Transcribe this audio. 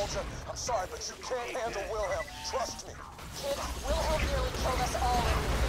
soldier. I'm sorry, but you can't handle Wilhelm. Trust me. Kid, Wilhelm nearly killed us all in